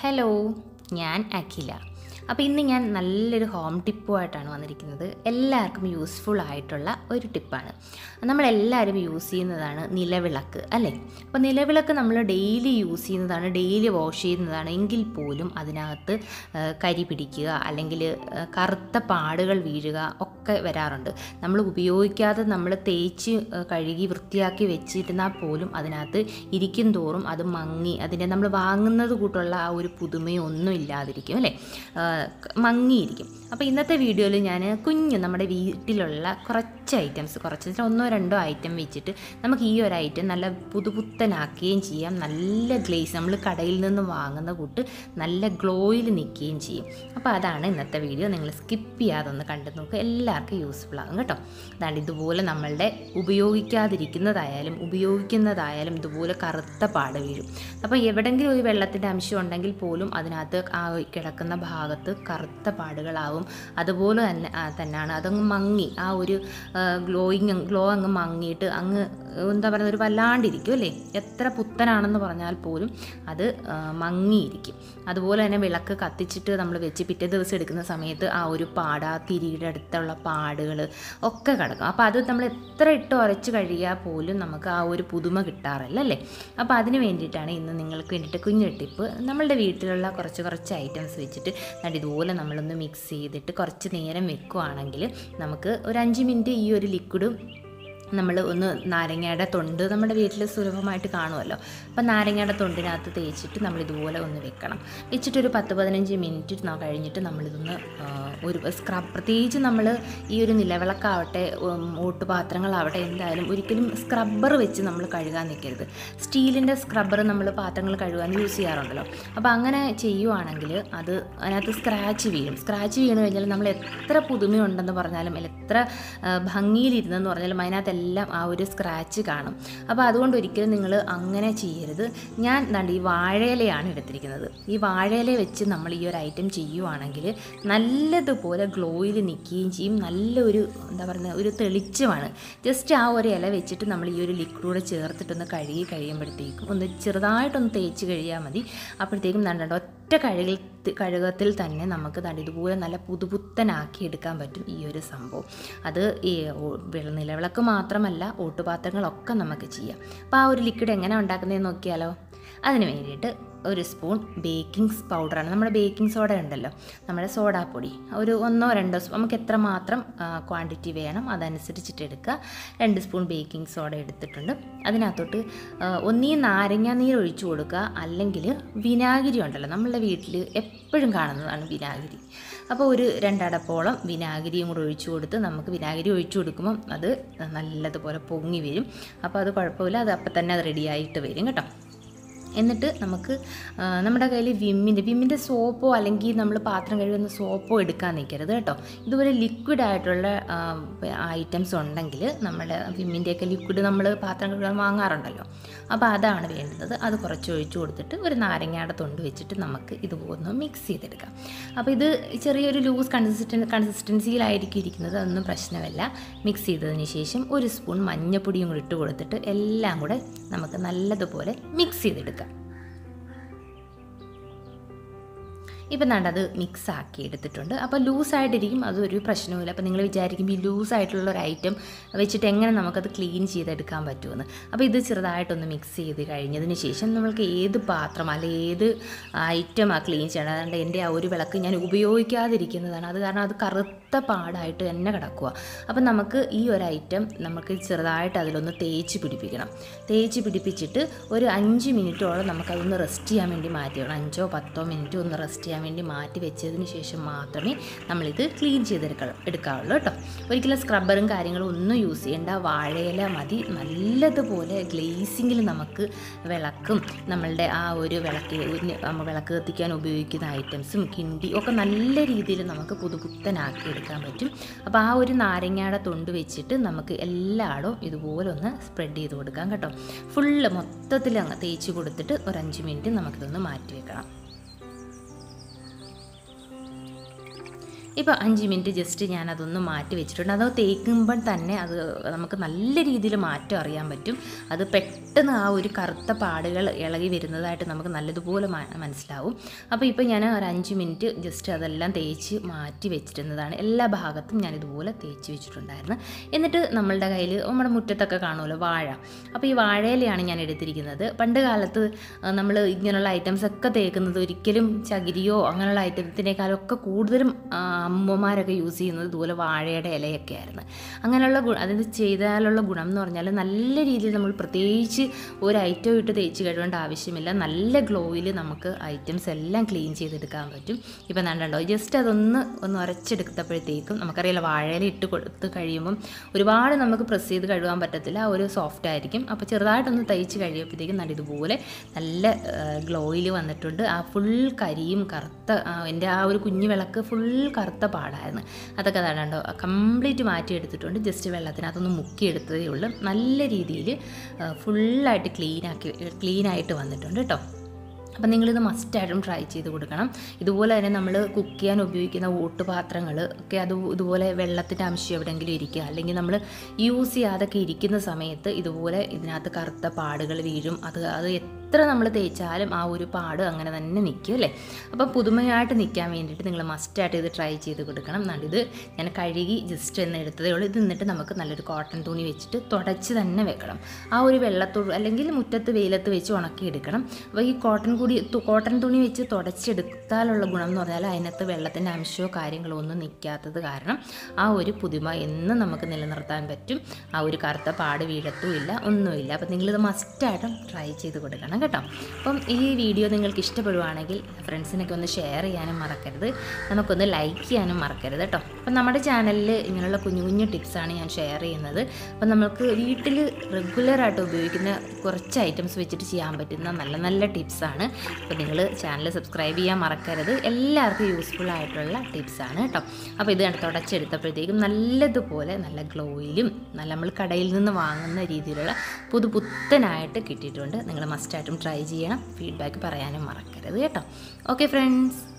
Hello, ഞാൻ അഖില. അപ്പോൾ ഇന്ന് ഞാൻ നല്ലൊരു ഹോം ടിപ്പുമായിട്ടാണ് വന്നിരിക്കുന്നത്. എല്ലാവർക്കും യൂസ്ഫുൾ ആയിട്ടുള്ള ഒരു ടിപ്പാണ്. നമ്മളെല്ലാവരും യൂസ് ചെയ്യുന്നതാണ് നിലവിളക്ക്, അല്ലേ? അപ്പോൾ നിലവിളക്ക് നമ്മൾ ഡെയിലി യൂസ് ചെയ്യുന്നതാണ്, ഡെയിലി വാഷ് ചെയ്യുന്നതാണ്. എങ്കിൽ പോലും അതിനകത്ത് കരി പിടിക്കുക, അല്ലെങ്കിൽ കറുത്ത പാടുകൾ വീഴുക ഒക്കെ വരാറുണ്ട്. നമ്മൾ ഉപയോഗിക്കാതെ നമ്മൾ തേച്ച് കഴുകി വൃത്തിയാക്കി വെച്ചിരുന്നാൽ പോലും അതിനകത്ത് ഇരിക്കും തോറും അത് മങ്ങി, അതിൻ്റെ നമ്മൾ വാങ്ങുന്നത് കൂട്ടുള്ള ആ ഒരു പുതുമയോ ഒന്നും ഇല്ലാതിരിക്കും, അല്ലേ? മങ്ങിയിരിക്കും. അപ്പോൾ ഇന്നത്തെ വീഡിയോയിൽ ഞാൻ നമ്മുടെ വീട്ടിലുള്ള കുറച്ച് ഐറ്റംസ്, ഒന്നോ രണ്ടോ ഐറ്റം വെച്ചിട്ട് നമുക്ക് ഈ ഒരു ഐറ്റം നല്ല പുതുപുത്തനാക്കുകയും ചെയ്യാം. നല്ല ഗ്ലേസ്, നമ്മൾ കടയിൽ നിന്ന് വാങ്ങുന്ന കൂട്ട് നല്ല ഗ്ലോയിൽ നിൽക്കുകയും ചെയ്യും. അപ്പോൾ അതാണ് ഇന്നത്തെ വീഡിയോ. നിങ്ങൾ സ്കിപ്പ് ചെയ്യാതെ ഒന്ന് കണ്ടു നോക്കുക, എല്ലാവർക്കും യൂസ്ഫുൾ ആകും കേട്ടോ. അതാണ് ഇതുപോലെ നമ്മളുടെ ഉപയോഗിക്കുന്നതായാലും ഇതുപോലെ കറുത്ത പാട് വീഴും. അപ്പോൾ എവിടെയെങ്കിലും ഒരു വെള്ളത്തിൻ്റെ അംശം ഉണ്ടെങ്കിൽ പോലും അതിനകത്ത് ആ കിടക്കുന്ന ഭാഗത്ത് കറുത്ത പാടുകളാവും. അതുപോലെ തന്നെയാണ് അതങ്ങ് മങ്ങി, ആ ഒരു ഗ്ലോ അങ്ങ് മങ്ങിയിട്ട് അങ്ങ് എന്താ പറയുക, ഒരു വല്ലാണ്ടിരിക്കും, അല്ലേ? എത്ര പുത്തനാണെന്ന് പറഞ്ഞാൽ പോലും അത് മങ്ങിയിരിക്കും. അതുപോലെ തന്നെ വിളക്ക് കത്തിച്ചിട്ട് നമ്മൾ വെച്ച് പിറ്റേ ദിവസം എടുക്കുന്ന സമയത്ത് ആ ഒരു ആ തിരിയുടെ അടുത്തുള്ള പാടുകൾ ഒക്കെ കിടക്കും. അപ്പോൾ അത് നമ്മൾ എത്ര ഇട്ട് ഉരച്ച് കഴിയാൽ പോലും നമുക്ക് ആ ഒരു പുതുമ കിട്ടാറില്ല, അല്ലേ? അപ്പോൾ അതിന് വേണ്ടിയിട്ടാണ് ഇന്ന് നിങ്ങൾക്ക് വേണ്ടിയിട്ട് കുഞ്ഞൊരു ടിപ്പ്. നമ്മളുടെ വീട്ടിലുള്ള കുറച്ച് ഐറ്റംസ് വെച്ചിട്ട് ഇതുപോലെ നമ്മളൊന്ന് മിക്സ് ചെയ്തിട്ട് കുറച്ച് നേരം വെക്കുകയാണെങ്കിൽ നമുക്ക് ഒരു 5 മിനിറ്റ് ഈ ഒരു ലിക്വിഡ് നമ്മൾ ഒന്ന് നാരങ്ങയുടെ തൊണ്ട് നമ്മുടെ വീട്ടിൽ സുലഭമായിട്ട് കാണുമല്ലോ. അപ്പം നാരങ്ങയുടെ തൊണ്ടിനകത്ത് തേച്ചിട്ട് നമ്മളിതുപോലെ ഒന്ന് വെച്ചിട്ടൊരു 10-15 മിനിറ്റ് കഴിഞ്ഞിട്ട് നമ്മളിതൊന്ന് ഒരു പ്രത്യേകിച്ച് നമ്മൾ ഈ ഒരു നിലവിളക്കാവട്ടെ, ഓട്ടുപാത്രങ്ങളാവട്ടെ, എന്തായാലും ഒരിക്കലും സ്ക്രബ്ബർ വെച്ച് നമ്മൾ കഴുകാൻ നിൽക്കരുത്. സ്റ്റീലിൻ്റെ സ്ക്രബ്ബർ നമ്മൾ പാത്രങ്ങൾ കഴുകാൻ യൂസ് ചെയ്യാറുണ്ടല്ലോ. അപ്പോൾ അങ്ങനെ ചെയ്യുവാണെങ്കിൽ അതിനകത്ത് സ്ക്രാച്ച് വീണ് കഴിഞ്ഞാൽ നമ്മൾ എത്ര പുതുമയുണ്ടെന്ന് പറഞ്ഞാലും, എത്ര ഭംഗിയിലിരുന്നെന്ന് പറഞ്ഞാലും അതിനകത്ത് എല്ലാം ആ ഒരു സ്ക്രാച്ച് കാണും. അപ്പോൾ അതുകൊണ്ട് ഒരിക്കലും നിങ്ങൾ അങ്ങനെ ചെയ്യരുത്. ഞാൻ ഈ വാഴയിലയാണ് എടുത്തിരിക്കുന്നത്. ഈ വാഴയില വെച്ച് നമ്മൾ ഈ ഒരു ഐറ്റം ചെയ്യുവാണെങ്കിൽ നല്ലതുപോലെ ഗ്ലോയിൽ നിൽക്കുകയും ചെയ്യും. നല്ലൊരു എന്താ പറയുക, ഒരു തെളിച്ചമാണ്. ജസ്റ്റ് ആ ഒരു ഇല വെച്ചിട്ട് നമ്മൾ ഈ ഒരു ലിക്വിഡ് ചേർത്തിട്ടൊന്ന് കഴുകി കഴിയുമ്പോഴത്തേക്കും ഒന്ന് ചെറുതായിട്ടൊന്ന് തേച്ച് കഴിയാൽ മതി. അപ്പോഴത്തേക്കും ഒറ്റ കഴുകത്തിൽ തന്നെ നമുക്ക് ഇതുപോലെ നല്ല പുതുപുത്തനാക്കി എടുക്കാൻ പറ്റും ഈ ഒരു സംഭവം. അത് ഈ നിലവിളക്ക് മാത്രമല്ല, ഓട്ടുപാത്രങ്ങളൊക്കെ നമുക്ക് ചെയ്യാം. അപ്പോൾ ആ ഒരു ലിക്വിഡ് എങ്ങനെ ഉണ്ടാക്കുന്നതെന്ന് നോക്കിയാലോ. അതിന് വേണ്ടിയിട്ട് ഒരു സ്പൂൺ ബേക്കിംഗ് പൗഡറാണ്. നമ്മുടെ ബേക്കിംഗ് സോഡ ഉണ്ടല്ലോ, നമ്മുടെ സോഡാപ്പൊടി, ഒരു 1-2 സ്പൂൺ, നമുക്ക് എത്രമാത്രം ക്വാണ്ടിറ്റി വേണം അതനുസരിച്ചിട്ട് എടുക്കുക. 2 സ്പൂൺ ബേക്കിംഗ് സോഡ എടുത്തിട്ടുണ്ട്. അതിനകത്തോട്ട് ഒന്നീ നാരങ്ങ നീര് ഒഴിച്ചു കൊടുക്കുക, അല്ലെങ്കിൽ വിനാഗിരി ഉണ്ടല്ലോ, നമ്മളുടെ വീട്ടിൽ എപ്പോഴും കാണുന്നതാണ് വിനാഗിരി. അപ്പോൾ ഒരു 2 അടപ്പോളം വിനാഗിരിയും കൂടെ ഒഴിച്ചു കൊടുത്ത്, നമുക്ക് വിനാഗിരി ഒഴിച്ചു കൊടുക്കുമ്പം അത് നല്ലതുപോലെ പൊങ്ങി വരും. അപ്പോൾ അത് കുഴപ്പമില്ല, അത് അപ്പം തന്നെ അത് റെഡിയായിട്ട് വരും കേട്ടോ. എന്നിട്ട് നമുക്ക് നമ്മുടെ കയ്യിൽ വിമ്മിൻ്റെ സോപ്പോ അല്ലെങ്കിൽ നമ്മൾ പാത്രം കഴുകുന്ന സോപ്പോ എടുക്കാൻ നിൽക്കരുത് കേട്ടോ. ഇതുപോലെ ലിക്വിഡായിട്ടുള്ള ഐറ്റംസ് ഉണ്ടെങ്കിൽ, നമ്മുടെ വിമ്മിൻ്റെയൊക്കെ ലിക്വിഡ് നമ്മൾ പാത്രം കഴുകാൻ വാങ്ങാറുണ്ടല്ലോ, അപ്പോൾ അതാണ് വേണ്ടത്. അത് കുറച്ച് ഒഴിച്ചു കൊടുത്തിട്ട് ഒരു നാരങ്ങയുടെ തൊണ്ട് വെച്ചിട്ട് നമുക്ക് ഇതുപോലെ മിക്സ് ചെയ്തെടുക്കാം. അപ്പോൾ ഇത് ചെറിയൊരു ലൂസ് കൺസിസ്റ്റൻസിയിലായിരിക്കും ഇരിക്കുന്നത്, അതൊന്നും പ്രശ്നമല്ല. മിക്സ് ചെയ്തതിന് ശേഷം ഒരു സ്പൂൺ മഞ്ഞൾപ്പൊടിയും കൂടി ഇട്ട് കൊടുത്തിട്ട് എല്ലാം കൂടെ നമുക്ക് നല്ലതുപോലെ മിക്സ് ചെയ്തെടുക്കാം. ഇപ്പം അത് മിക്സ് ആക്കി എടുത്തിട്ടുണ്ട്. അപ്പോൾ ലൂസായിട്ടിരിക്കും, അതൊരു പ്രശ്നവുമില്ല. അപ്പോൾ നിങ്ങൾ വിചാരിക്കും ഈ ലൂസായിട്ടുള്ള ഒരു ഐറ്റം വെച്ചിട്ട് എങ്ങനെ നമുക്കത് ക്ലീൻ ചെയ്തെടുക്കാൻ പറ്റുമെന്ന്. അപ്പോൾ ഇത് ചെറുതായിട്ടൊന്ന് മിക്സ് ചെയ്ത് കഴിഞ്ഞതിന് ശേഷം നമ്മൾക്ക് ഏത് പാത്രം അല്ലെങ്കിൽ ഏത് ഐറ്റമാണ് ക്ലീൻ ചെയ്യണം. അതുകൊണ്ട് എൻ്റെ ആ ഒരു വിളക്ക് ഞാൻ ഉപയോഗിക്കാതിരിക്കുന്നതാണ്, അത് കാരണം അത് കറുത്ത പാടായിട്ട് തന്നെ കിടക്കുക. അപ്പം നമുക്ക് ഈ ഒരു ഐറ്റം നമുക്ക് ചെറുതായിട്ട് അതിലൊന്ന് തേച്ച് പിടിപ്പിച്ചിട്ട് ഒരു 5 മിനിറ്റോളം നമുക്കതൊന്ന് റെസ്റ്റ് ചെയ്യാൻ വേണ്ടി മാറ്റി വെക്കണം. 5-10 മിനിറ്റ് ഒന്ന് റെസ്റ്റ് ചെയ്യാൻ വേണ്ടി മാറ്റി വെച്ചതിന് ശേഷം മാത്രമേ നമ്മളിത് ക്ലീൻ എടുക്കാവുള്ളൂ കേട്ടോ. ഒരിക്കലും സ്ക്രബ്ബറും കാര്യങ്ങളും ഒന്നും യൂസ് ചെയ്യേണ്ട, വാഴയില മതി. നല്ലതുപോലെ ഗ്ലേസിങ്ങിൽ നമുക്ക് വിളക്കും നമ്മളുടെ ആ ഒരു വിളക്ക് കത്തിക്കാൻ ഉപയോഗിക്കുന്ന ഐറ്റംസും കിണ്ടി ഒക്കെ നല്ല രീതിയിൽ നമുക്ക് പുതുപുത്തനാക്കി എടുക്കാൻ പറ്റും. അപ്പോൾ ആ ഒരു നാരങ്ങയുടെ തൊണ്ട് വെച്ചിട്ട് നമുക്ക് എല്ലായിടവും ഇതുപോലെ ഒന്ന് സ്പ്രെഡ് ചെയ്ത് കൊടുക്കാം കേട്ടോ. മൊത്തത്തിൽ അങ്ങ് തേച്ച് കൊടുത്തിട്ട് ഒരു 5 മിനിറ്റ് നമുക്കിതൊന്ന് മാറ്റി വെക്കണം. ഇപ്പോൾ 5 മിനിറ്റ് ജസ്റ്റ് ഞാനതൊന്ന് മാറ്റി വെച്ചിട്ടുണ്ട്. അത് തേക്കുമ്പോൾ തന്നെ അത് നമുക്ക് നല്ല രീതിയിൽ മാറ്റം അറിയാൻ പറ്റും. അത് പെട്ടെന്ന് ആ ഒരു കറുത്ത പാടുകൾ ഇളകി വരുന്നതായിട്ട് നമുക്ക് നല്ലതുപോലെ മനസ്സിലാവും. അപ്പോൾ ഇപ്പോൾ ഞാൻ ഒരു 5 മിനിറ്റ് ജസ്റ്റ് അതെല്ലാം തേച്ച് മാറ്റി വെച്ചിരുന്നതാണ്. എല്ലാ ഭാഗത്തും ഞാനിതുപോലെ തേച്ച് വെച്ചിട്ടുണ്ടായിരുന്നു. എന്നിട്ട് നമ്മളുടെ കയ്യിൽ നമ്മുടെ മുറ്റത്തൊക്കെ കാണുമല്ലോ വാഴ. അപ്പോൾ ഈ വാഴയിലാണ് ഞാൻ എടുത്തിരിക്കുന്നത്. പണ്ട് കാലത്ത് നമ്മൾ ഇങ്ങനെയുള്ള ഐറ്റംസ് ഒക്കെ തേക്കുന്നത് ഒരിക്കലും ചകിരിയോ അങ്ങനെയുള്ള ഐറ്റത്തിനേക്കാളൊക്കെ കൂടുതലും അമ്മമാരൊക്കെ യൂസ് ചെയ്യുന്നത് ഇതുപോലെ വാഴയുടെ ഇലയൊക്കെ ആയിരുന്നു. അങ്ങനെയുള്ള അതിന് ചെയ്താലുള്ള ഗുണം എന്ന് പറഞ്ഞാൽ നല്ല രീതിയിൽ നമ്മൾ പ്രത്യേകിച്ച് ഒരു ഐറ്റം ഇട്ട് തേച്ച് കഴുകേണ്ട ആവശ്യമില്ല. നല്ല ഗ്ലോയിൽ നമുക്ക് ഐറ്റംസ് എല്ലാം ക്ലീൻ ചെയ്തെടുക്കാൻ പറ്റും. ഇപ്പം കണ്ടോ, ജസ്റ്റ് അതൊന്ന് ഉരച്ചെടുത്തപ്പോഴത്തേക്കും നമുക്കറിയാലോ വാഴയില ഇട്ട് കൊടുത്ത് കഴിയുമ്പം ഒരുപാട് നമുക്ക് പ്രസ് ചെയ്ത് കഴുകാൻ പറ്റത്തില്ല, ഒരു സോഫ്റ്റ് ആയിരിക്കും. അപ്പോൾ ചെറുതായിട്ടൊന്ന് തയ്ച്ച് കഴിയുമ്പോഴത്തേക്കും ഇതുപോലെ നല്ല ഗ്ലോയിൽ വന്നിട്ടുണ്ട്. ആ ഫുൾ കരിയും കറുത്ത എൻ്റെ ആ ഒരു കുഞ്ഞു വിളക്ക് ഫുൾ കറുത്ത പാടായിരുന്നു. അതൊക്കെ കണ്ടോ കംപ്ലീറ്റ് മാറ്റിയെടുത്തിട്ടുണ്ട്. ജസ്റ്റ് വെള്ളത്തിനകത്തൊന്ന് മുക്കിയെടുത്തതേ ഉള്ളൂ. നല്ല രീതിയിൽ ഫുള്ളായിട്ട് ക്ലീനായിട്ട് വന്നിട്ടുണ്ട് കേട്ടോ. അപ്പം നിങ്ങളിത് മസ്റ്റായിട്ടും ട്രൈ ചെയ്ത് കൊടുക്കണം. ഇതുപോലെ തന്നെ നമ്മൾ കുക്ക് ചെയ്യാൻ ഉപയോഗിക്കുന്ന ഓട്ടുപാത്രങ്ങൾ ഒക്കെ ഇതുപോലെ വെള്ളത്തിൻ്റെ അംശം എവിടെയെങ്കിലും ഇരിക്കുക, അല്ലെങ്കിൽ നമ്മൾ യൂസ് ചെയ്യാതൊക്കെ ഇരിക്കുന്ന സമയത്ത് ഇതുപോലെ ഇതിനകത്ത് കറുത്ത പാടുകൾ വീഴും. അത് എത്ര നമ്മൾ തേച്ചാലും ആ ഒരു പാട് അങ്ങനെ തന്നെ നിൽക്കും അല്ലേ. അപ്പോൾ പുതുമയായിട്ട് നിൽക്കാൻ വേണ്ടിയിട്ട് നിങ്ങൾ മസ്റ്റായിട്ട് ഇത് ട്രൈ ചെയ്ത് കൊടുക്കണം. ഇത് ഞാൻ കഴുകി ജസ്റ്റ് എന്ന് എടുത്തതേ ഉള്ളൂ. ഇത് എന്നിട്ട് നമുക്ക് നല്ലൊരു കോട്ടൺ തുണി വെച്ചിട്ട് തുടച്ച് തന്നെ വെക്കണം. ആ ഒരു വെള്ളത്തോട് അല്ലെങ്കിൽ മുറ്റത്ത് വെയിലത്ത് വെച്ച് ഉണക്കിയെടുക്കണം. അപ്പോൾ ഈ കോട്ടൺ തുണി വെച്ച് തുടച്ചെടുത്താലുള്ള ഗുണം എന്ന് പറഞ്ഞാൽ അതിനകത്ത് വെള്ളത്തിൻ്റെ അംശമോ കാര്യങ്ങളോ ഒന്നും നിൽക്കാത്തത് കാരണം ആ ഒരു പുതുമ എന്നും നമുക്ക് നിലനിർത്താൻ പറ്റും. ആ ഒരു കറുത്ത പാട് വീഴത്തുമില്ല, ഒന്നുമില്ല. അപ്പോൾ നിങ്ങളിത് മസ്റ്റായിട്ടും ട്രൈ ചെയ്ത് കൊടുക്കണം കേട്ടോ. അപ്പം ഈ വീഡിയോ നിങ്ങൾക്ക് ഇഷ്ടപ്പെടുവാണെങ്കിൽ ഫ്രണ്ട്സിനൊക്കെ ഒന്ന് ഷെയർ ചെയ്യാനും മറക്കരുത്, നമുക്കൊന്ന് ലൈക്ക് ചെയ്യാനും മറക്കരുത് കേട്ടോ. അപ്പം നമ്മുടെ ചാനലിൽ ഇങ്ങനെയുള്ള കുഞ്ഞു കുഞ്ഞു ടിപ്സാണ് ഞാൻ ഷെയർ ചെയ്യുന്നത്. അപ്പം നമുക്ക് വീട്ടിൽ റെഗുലറായിട്ട് ഉപയോഗിക്കുന്ന കുറച്ച് ഐറ്റംസ് വെച്ചിട്ട് ചെയ്യാൻ പറ്റുന്ന നല്ല നല്ല ടിപ്സാണ്. അപ്പോൾ നിങ്ങൾ ചാനൽ സബ്സ്ക്രൈബ് ചെയ്യാൻ മറക്കരുത്. എല്ലാവർക്കും യൂസ്ഫുൾ ആയിട്ടുള്ള ടിപ്സാണ് കേട്ടോ. അപ്പോൾ ഇത് തുടച്ചെടുത്തപ്പോഴത്തേക്കും നല്ലതുപോലെ നല്ല ഗ്ലോയിലും നല്ല നമ്മൾ കടയിൽ നിന്ന് വാങ്ങുന്ന രീതിയിലുള്ള പുതുപുത്തനായിട്ട് കിട്ടിയിട്ടുണ്ട്. നിങ്ങൾ മസ്റ്റായിട്ടും ട്രൈ ചെയ്യണം. ഫീഡ്ബാക്ക് പറയാനും മറക്കരുത് കേട്ടോ. Okay friends.